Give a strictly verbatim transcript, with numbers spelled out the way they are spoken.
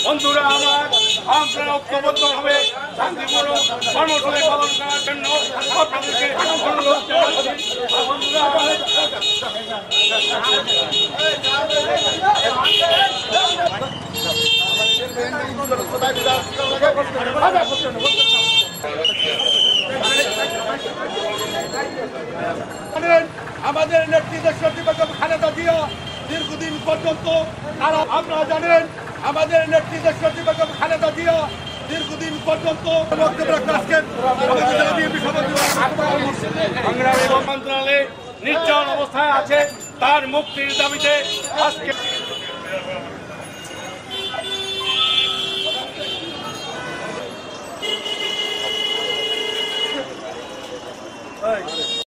বন্ধুরা আমার, আপনারা ঐক্যবদ্ধভাবে শান্তিপূর্ণ কর্মসূচি পালন করার জন্য আপনাদেরকে অনুরোধ জানাচ্ছি। বন্ধুরা আমাদের নেতৃত্বের সচিব খালেদা জিয়া দীর্ঘদিন পর্যন্ত, আপনারা জানেন আমাদের নেতৃত্বের সচিব খালেদা জিয়া দীর্ঘদিন পর্যন্ত সংগ্রামী মন্ত্রণালয়ে নির্যাতন অবস্থায় আছে, তার মুক্তির দাবিতে আজকে